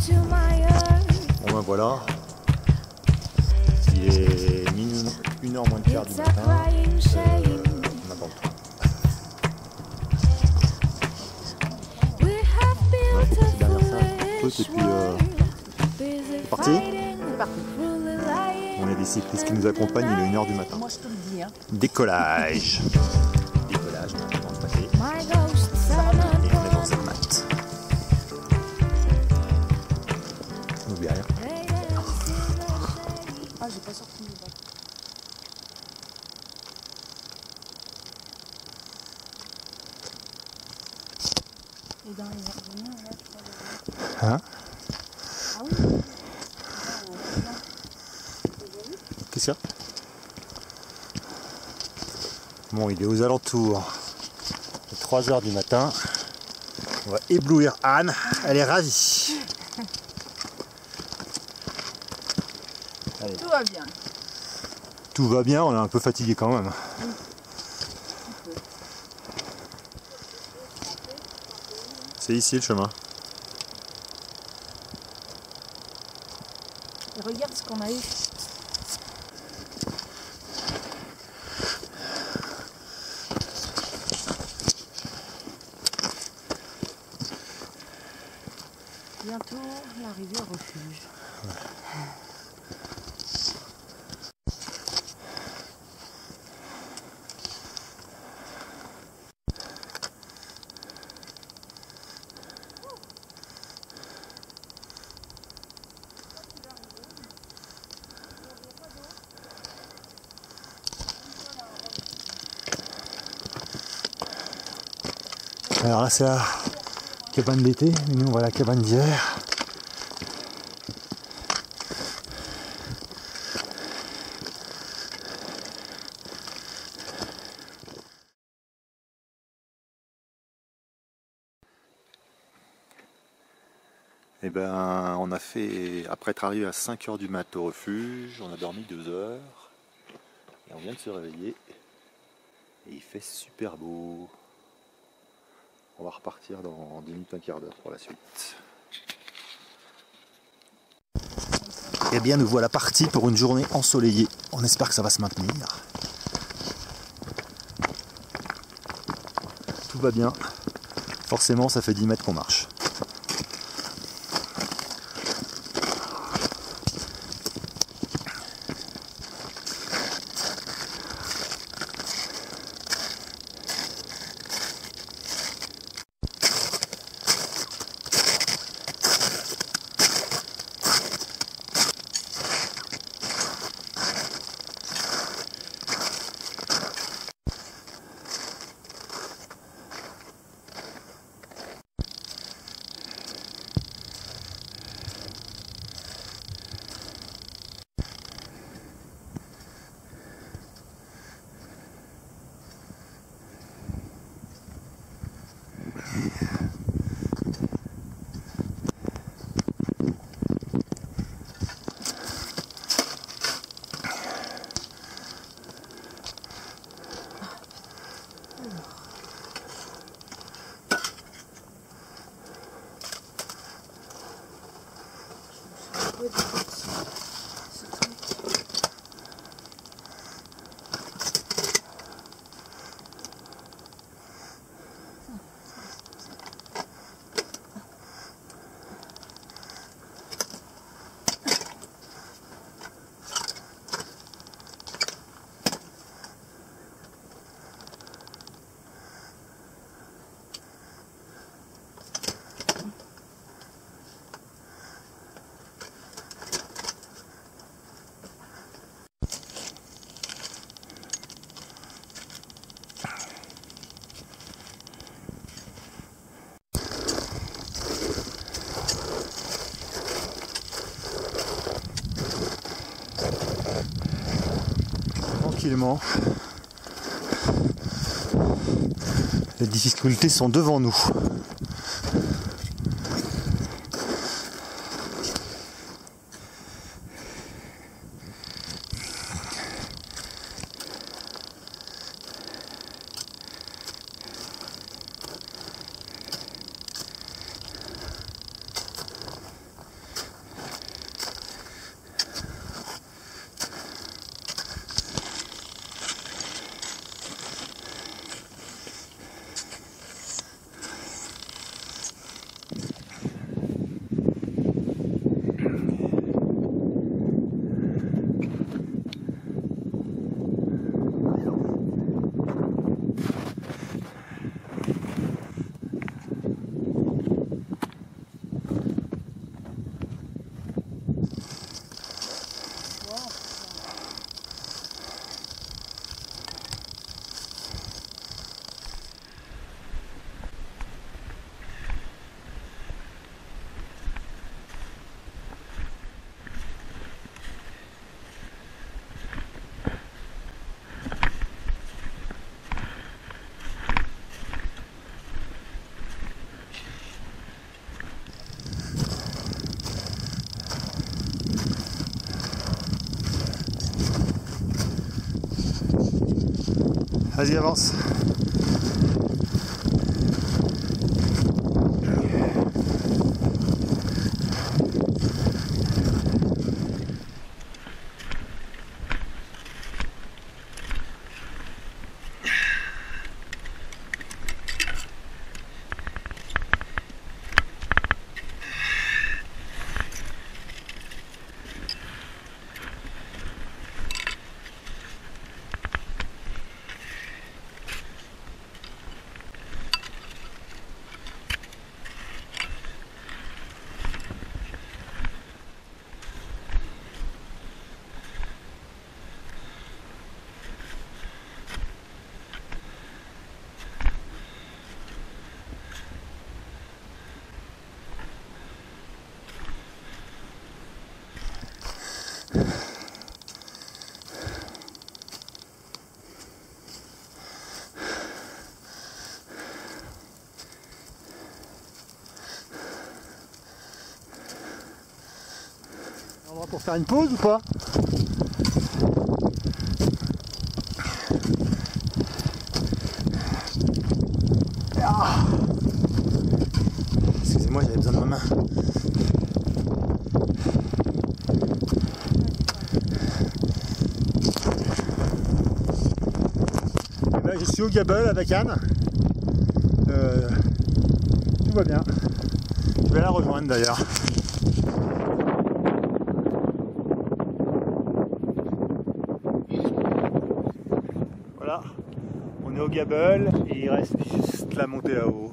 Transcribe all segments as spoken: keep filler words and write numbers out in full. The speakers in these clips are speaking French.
Bon ben voilà, il est une heure moins de quart du matin, euh, on attend le train. On a profité derrière ça un peu et puis euh, c'est parti. C'est parti. On est des cyclistes qui nous accompagnent, il est une heure du matin. Moi je te le dis. Hein. Décollage. Décollage, on va se passer. Et on est dans cette mat. N'oublie rien. Ah, j'ai pas sorti mes bottes. Et dans les jardins, là, tu vois. Hein? Ah oui. Qu'est-ce qu'il y a? Bon, il est aux alentours de trois heures du matin. On va éblouir Anne. Elle est ravie. Allez. Tout va bien. Tout va bien, on est un peu fatigué quand même. Oui. C'est ici le chemin. Et regarde ce qu'on a eu. Bientôt l'arrivée au refuge. Ouais. Alors là c'est la cabane d'été, mais nous on va à la cabane d'hiver. Et ben on a fait, après être arrivé à cinq heures du mat au refuge, on a dormi deux heures et on vient de se réveiller et il fait super beau. On va repartir dans dix minutes, un quart d'heure pour la suite. Eh bien nous voilà partis pour une journée ensoleillée. On espère que ça va se maintenir. Tout va bien. Forcément ça fait dix mètres qu'on marche. Tranquillement. Les difficultés sont devant nous. Vas-y, avance. On va pour faire une pause ou pas? Ah. Excusez-moi, j'avais besoin de ma main. Et ben, je suis au Gabel avec Anne. Euh, tout va bien. Je vais la rejoindre d'ailleurs. Voilà, on est au Gabel et il reste juste la montée là-haut.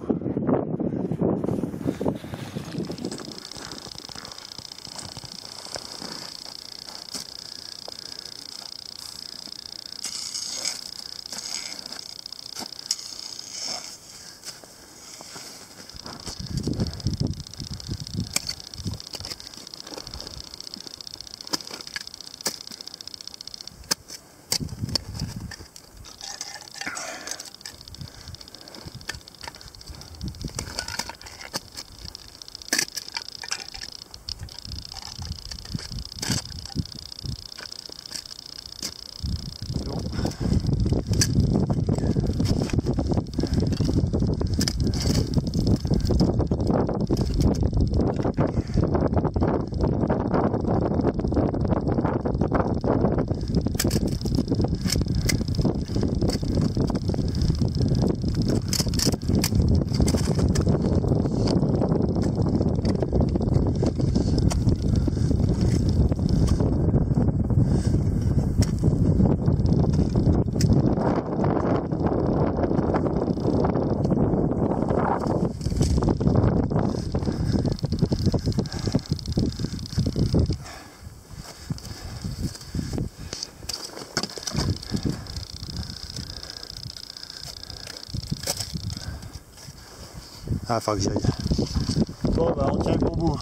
Ah, faut que j'y aille. Bon, bah, on tient le bon bout.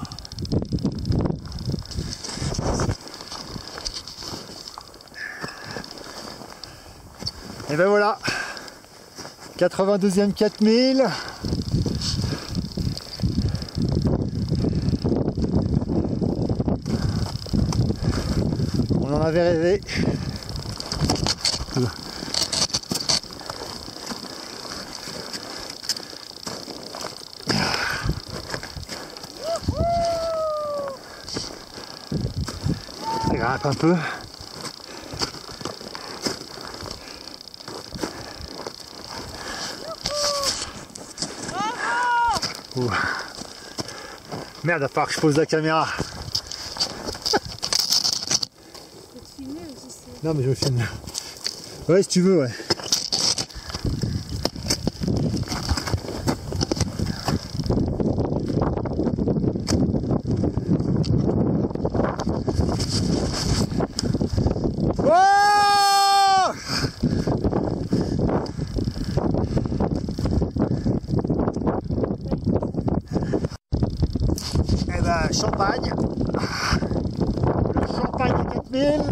Et ben voilà, quatre-vingt-deuxième quatre mille. On en avait rêvé. Ça grimpe un peu. Oh. Merde, il va falloir que je pose la caméra. Non mais je me filme. Ouais, si tu veux, ouais. Oh! Eh ben, champagne. Le champagne de quatre mille.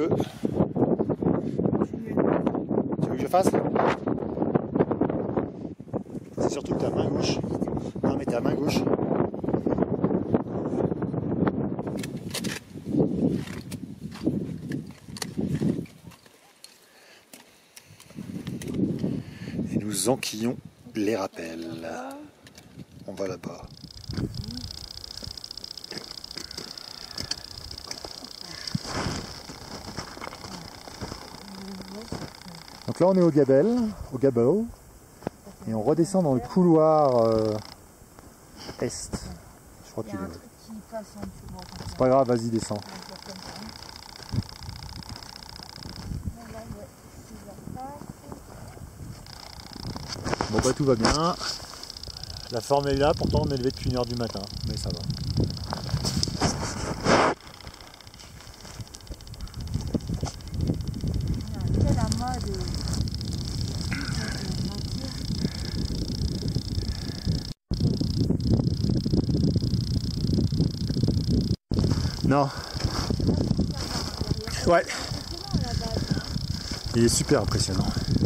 veux. Tu veux que je fasse? C'est surtout que ta main gauche. Non mais ta main gauche. Et nous enquillons les rappels. On va là-bas. Donc là on est au Gabel, au Gabel, et on redescend dans le couloir euh, est. Je crois qu'il est. C'est pas grave, vas-y descends. Bon bah tout va bien. La forme est là, pourtant on est levé depuis une heure du matin, mais ça va. Non. Ouais. Il est super impressionnant.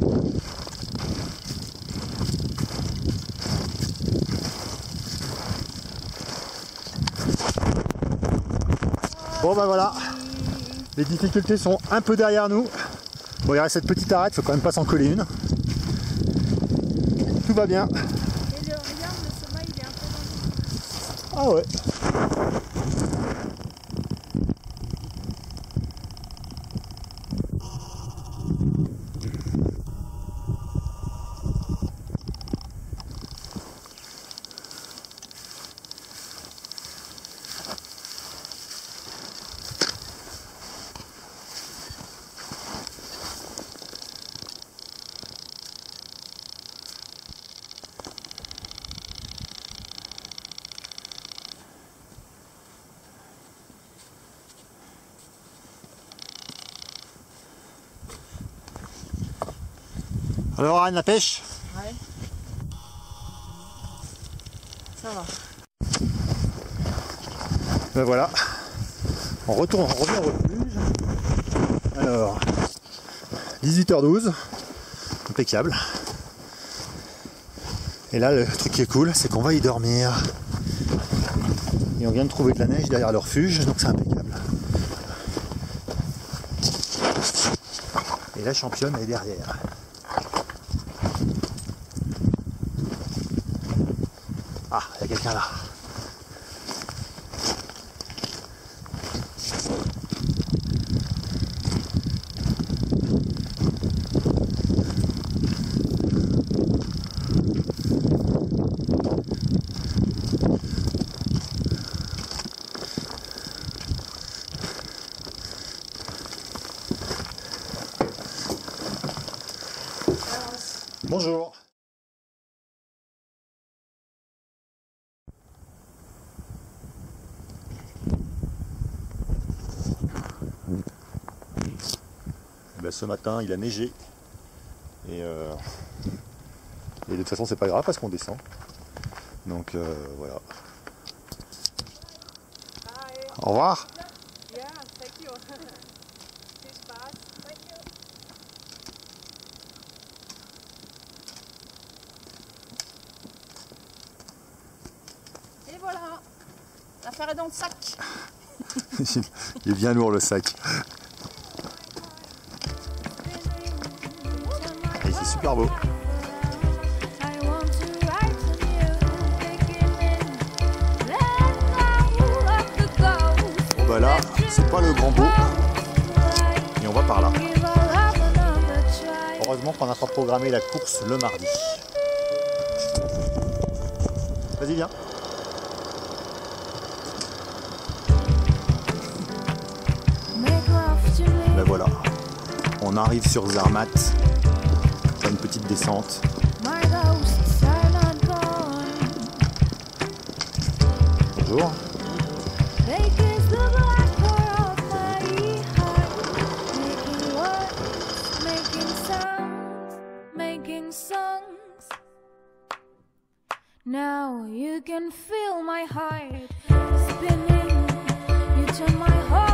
Bon bah voilà. Les difficultés sont un peu derrière nous. Bon, il reste cette petite arête, faut quand même pas s'en coller une. Tout va bien. Et le, regarde, le sommeil il est un peu dans le... Ah ouais. Alors Anne, la pêche? Ouais. Ça va. Ben voilà. On retourne, on revient au refuge. Alors, dix-huit heures douze. Impeccable. Et là, le truc qui est cool, c'est qu'on va y dormir. Et on vient de trouver de la neige derrière le refuge, donc c'est impeccable. Et la championne est derrière. Ah, il y a quelqu'un là. Bonjour. Ben, ce matin il a neigé et, euh, et de toute façon c'est pas grave parce qu'on descend, donc euh, voilà. Au revoir. Et voilà, l'affaire est dans le sac. Il est bien lourd le sac. Et c'est super beau. Bon bah là, c'est pas le grand beau. Et on va par là. Heureusement qu'on n'a pas programmé la course le mardi. Vas-y, viens. Ben voilà, on arrive sur Zermatt, t'as une petite descente. Bonjour. Now you can feel my heart spinning. You turn my heart